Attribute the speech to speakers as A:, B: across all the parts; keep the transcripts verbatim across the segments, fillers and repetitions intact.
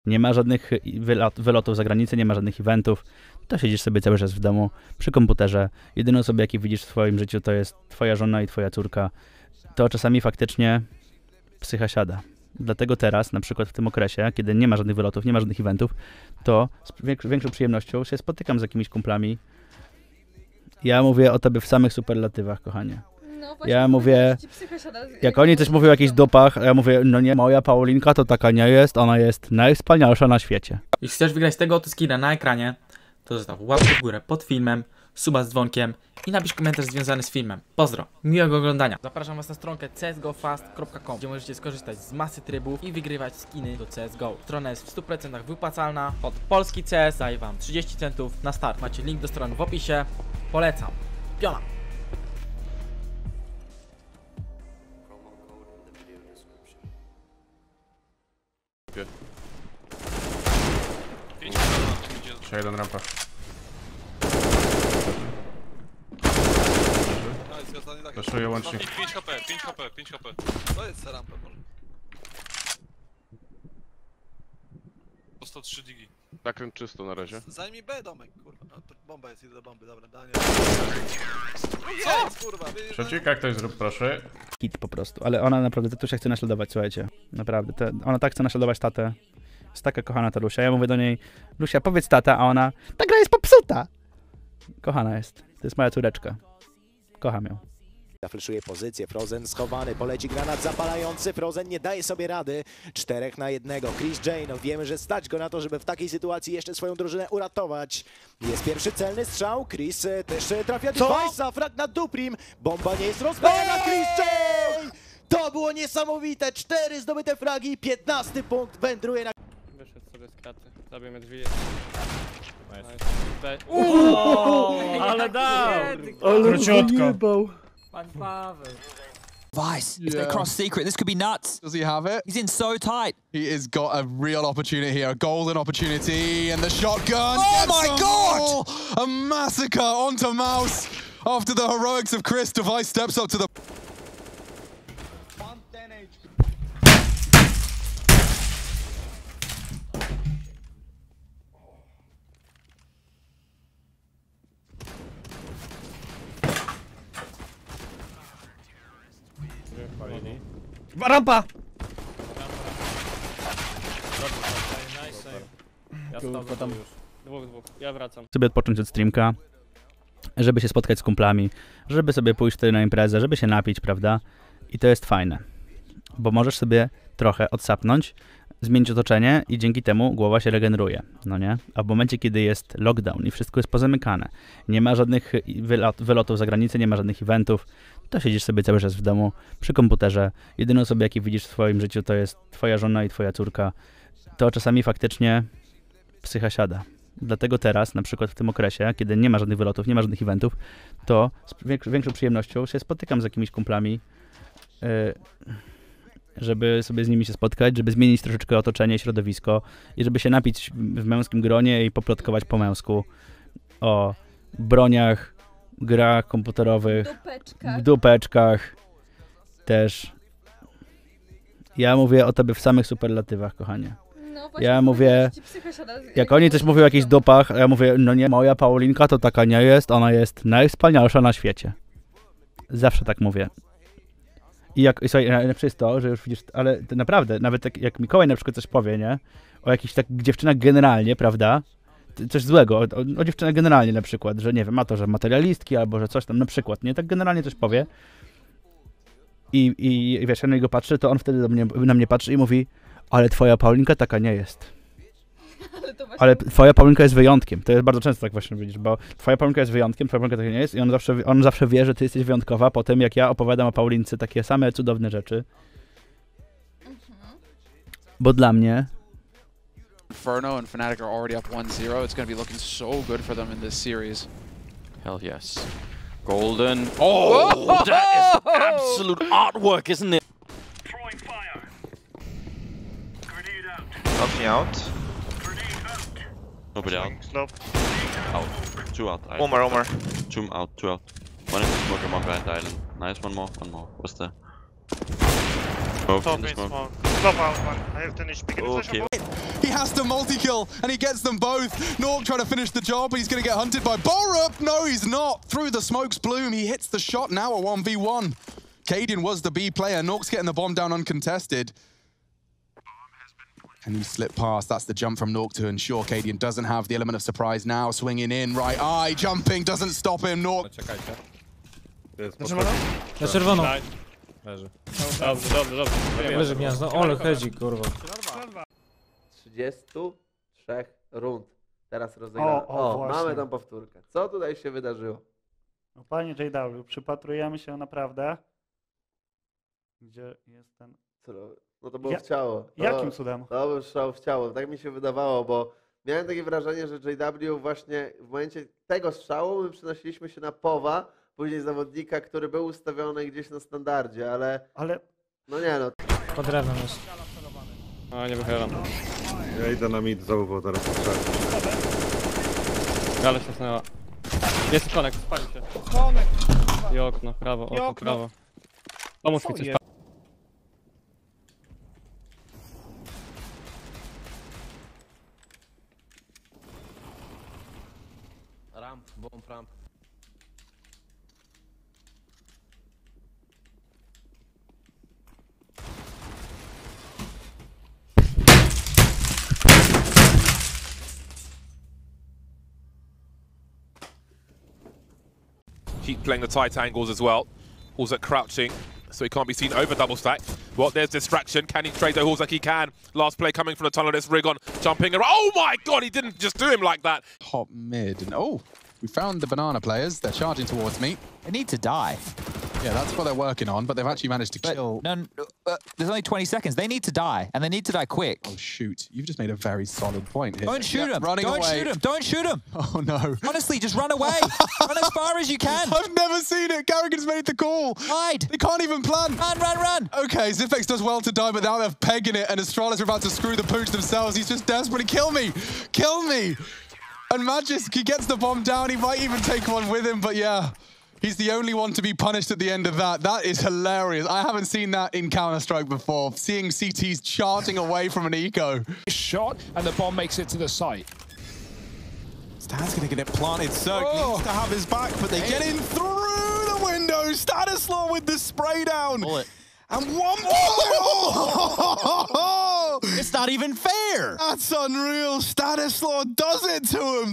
A: nie ma żadnych wylotów za granicę, nie ma żadnych eventów, to siedzisz sobie cały czas w domu, przy komputerze. Jedyną osobę, jakie widzisz w swoim życiu, to jest twoja żona i twoja córka. To czasami faktycznie psycha siada. Dlatego teraz, na przykład w tym okresie, kiedy nie ma żadnych wylotów, nie ma żadnych eventów, to z większą przyjemnością się spotykam z jakimiś kumplami. Ja mówię o tobie w samych superlatywach, kochanie.
B: No, właśnie
A: ja mówię,
B: siada,
A: jak oni coś mówią o jakichś dupach, ja mówię, no nie, moja Paulinka to taka nie jest, ona jest najwspanialsza na świecie.
C: Jeśli chcesz wygrać tego oto skina na ekranie, to zostaw łapkę w górę pod filmem, suba z dzwonkiem i napisz komentarz związany z filmem. Pozdro, miłego oglądania. Zapraszam was na stronkę c s go fast kropka com, gdzie możecie skorzystać z masy trybów i wygrywać skiny do C S G O. Strona jest w stu procentach wypłacalna. Od Polski C S daje wam trzydzieści centów na start. Macie link do strony w opisie. Polecam. Piona!
D: Jeszcze jeden rampa. Zaszuję łącznik.
E: pięć HP, pięć HP, pięć HP. To jest ta rampa może. sto trzy digi.
D: Zakręt czysto na razie.
E: Zajmij B domek, kurwa. No, to bomba jest, idę do bomby, dobra, Daniel. Co jest, kurwa?
D: Przeciwka ktoś zrób proszę.
A: Hit po prostu, ale ona naprawdę, Tatusia chce naśladować, słuchajcie. Naprawdę, te, ona tak chce naśladować tatę. Jest taka kochana ta Lusia. Ja mówię do niej, Lusia, powiedz tata, a ona, ta gra jest popsuta. Kochana jest. To jest moja córeczka. Kocham ją.
F: Zafleszuje pozycję, Frozen schowany, poleci granat zapalający, Frozen nie daje sobie rady, czterech na jednego, Chris J, no wiemy, że stać go na to, żeby w takiej sytuacji jeszcze swoją drużynę uratować. Jest pierwszy celny strzał, Chris też trafia device'a, frag na Duprim, bomba nie jest rozbrojona, Chris J! To było niesamowite, cztery zdobyte fragi, piętnasty punkt wędruje na...
G: Wyszedł sobie z kraty, zabijmy drzwi.
H: Uuu, ale dał!
A: Króciutko.
G: Pan Paweł.
I: Vice, if they cross secret, this could be nuts.
J: Does he have it?
I: He's in so tight.
J: He has got a real opportunity here, a golden opportunity, and the shotgun.
I: Oh my God!
J: A massacre onto Mouse. After the heroics of Chris, Device steps up to the...
H: Rampa!
G: Ja stał tam już. Dwóch, dwóch. Ja wracam.
A: Sobie odpocząć od streamka, żeby się spotkać z kumplami, żeby sobie pójść tutaj na imprezę, żeby się napić, prawda? I to jest fajne, bo możesz sobie trochę odsapnąć, zmienić otoczenie i dzięki temu głowa się regeneruje, no nie? A w momencie, kiedy jest lockdown i wszystko jest pozamykane, nie ma żadnych wylotów za granicę, nie ma żadnych eventów, to siedzisz sobie cały czas w domu, przy komputerze. Jedyną osobę, jakie widzisz w swoim życiu, to jest twoja żona i twoja córka. To czasami faktycznie psycha siada. Dlatego teraz, na przykład w tym okresie, kiedy nie ma żadnych wylotów, nie ma żadnych eventów, to z większą przyjemnością się spotykam z jakimiś kumplami, yy, żeby sobie z nimi się spotkać, żeby zmienić troszeczkę otoczenie, środowisko i żeby się napić w męskim gronie i poplotkować po męsku o broniach, grach komputerowych,
B: Dupeczkach.
A: dupeczkach też. Ja mówię o tobie w samych superlatywach, kochanie.
B: No, właśnie
A: ja mówię,
B: siada,
A: jak oni coś mówią o jakichś dupach, ja mówię, no nie, moja Paulinka to taka nie jest, ona jest najwspanialsza na świecie. Zawsze tak mówię. I jak, słuchaj, najlepsze jest to, że już widzisz, ale naprawdę, nawet jak, jak Mikołaj na przykład coś powie, nie? O jakichś tak dziewczynach generalnie, prawda? Coś złego, o, o dziewczynach generalnie na przykład, że nie wiem, ma to, że materialistki albo że coś tam na przykład, nie? Tak generalnie coś powie. I, i wiesz, ja na niego patrzę, to on wtedy do mnie, na mnie patrzy i mówi, ale twoja Paulinka taka nie jest.
B: Ale, to właśnie...
A: ale twoja Paulinka jest wyjątkiem. To jest bardzo często tak właśnie widzisz, bo twoja Paulinka jest wyjątkiem, twoja Paulinka taka nie jest i on zawsze, on zawsze wie, że ty jesteś wyjątkowa po tym, jak ja opowiadam o Paulince takie same cudowne rzeczy. Mhm. Bo dla mnie
K: Inferno and Fnatic are already up one zero. It's going to be looking so good for them in this series.
H: Hell yes. Golden. Oh, oh, that is absolute artwork, isn't it? Throwing fire. Grenade out.
L: Help me out.
H: Grenade out. Nobody out.
L: Slope.
H: Out. Two out.
L: One more, one more.
H: Two out, two out. One in the smoke and one behind the island. Nice, one more, one more. What's there? Smoke, in the smoke.
L: Slope out one. I have finished.
H: Okay.
F: He
J: has to multi-kill, and he gets them both. Nork trying to finish the job, but he's going to get hunted by Borup. No, he's not. Through the smoke's bloom, he hits the shot. Now a one v one. Cadian was the B player. Nork's getting the bomb down uncontested. And he slipped past. That's the jump from Nork to ensure Cadian doesn't have the element of surprise now. Swinging in, right eye, jumping, doesn't stop him. Nork.
L: Czekajcie.
M: Na czerwoną.
L: Leży.
G: Dobrze, dobrze, dobrze.
M: Leży gniazdo. Ole, hedzi, kurwa.
N: trzydziestu trzech rund. Teraz rozegramy. O, o mamy tam powtórkę. Co tutaj się wydarzyło?
O: No, panie J W, przypatrujemy się naprawdę. Gdzie jest ten...
N: Co? No to było
O: ja...
N: w ciało. To,
O: Jakim cudem?
N: To był strzał w ciało. Tak mi się wydawało, bo miałem takie wrażenie, że J W właśnie w momencie tego strzału my przenosiliśmy się na Powa, później zawodnika, który był ustawiony gdzieś na standardzie, ale...
O: Ale...
N: No nie no.
M: Pod drewnem jest.
G: A, nie wychylam.
L: Ja idę na mid znowu, bo teraz potrzeba.
G: Gale się snęła. Jest konek, spali się.
M: Konek!
G: I okno, prawo, okno,
M: okno.
G: prawo. Pomóż mi coś.
N: Ramp, bomb ramp.
P: Keep playing the tight angles as well. Hulzak crouching, so he can't be seen over double stack. Well, there's distraction. Can he trade the Hulzak? He can. Last play coming from the tunnel. There's Rigon jumping around. Oh my god, he didn't just do him like that.
J: Top mid. And oh, we found the banana players. They're charging towards me.
I: They need to die.
J: Yeah, that's what they're working on, but they've actually managed to
I: But
J: kill.
I: No, no uh, there's only twenty seconds. They need to die, and they need to die quick.
J: Oh shoot! You've just made a very solid point here.
I: Don't shoot
J: Yep,
I: him!
J: running
I: Don't
J: away.
I: shoot him! Don't shoot him!
J: Oh no!
I: Honestly, just run away. Run as far as you can.
J: I've never seen it. Garrigan's made the call.
I: Hide.
J: They can't even plan.
I: Run, run, run.
J: Okay, Zifex does well to die, but now they're pegging it, and Astralis are about to screw the pooch themselves. He's just desperately kill me, kill me. And Magisk, he gets the bomb down. He might even take one with him, but yeah. He's the only one to be punished at the end of that. That is hilarious. I haven't seen that in Counter-Strike before. Seeing C Ts charging away from an eco.
Q: Shot, and the bomb makes it to the site.
J: Stan's going to get it planted. Cirque oh. needs to have his back, but they hey. get in through the window. Stanislaw with the spray down.
I: Bullet.
J: And one oh!
I: It's not even fair.
J: That's unreal. Stanislaw does it to him.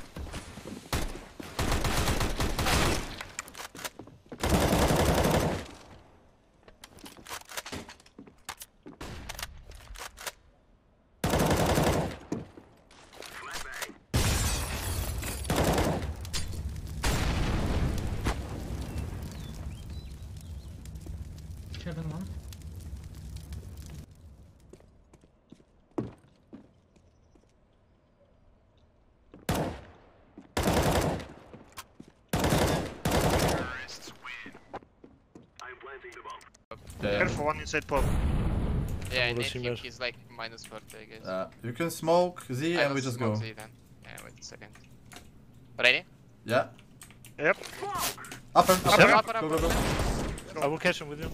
M: Seven one.
L: Yeah.
E: Careful, one inside pop.
L: Yeah, I need him, he's like minus forty, I guess. Uh, you can smoke Z and we just go. Z then. Yeah, wait a second. Ready? Yeah.
E: Yep.
L: Upper, upper,
E: Yep.
L: upper, upper. Go, go, go.
E: I will catch him with you.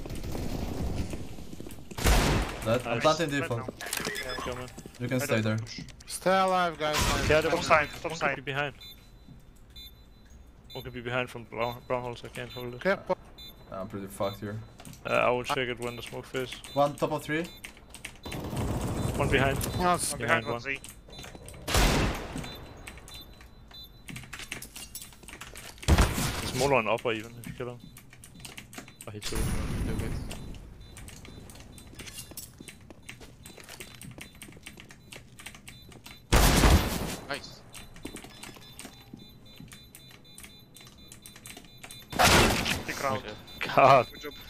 L: That, I'm planting default.
E: Yeah,
L: you can stay there.
E: Stay alive, guys. Yeah, top side, top side. Be behind. One could be behind from brown, brown holes, I can't hold it. Okay.
L: I'm pretty fucked here.
E: Uh, I will check it when the smoke fizz.
L: One top of three.
E: One behind.
L: No,
E: one behind, one. Z. Smaller and upper even, if you kill him. Oh, he killed him.
L: Nice.
E: Big round. God. Good job.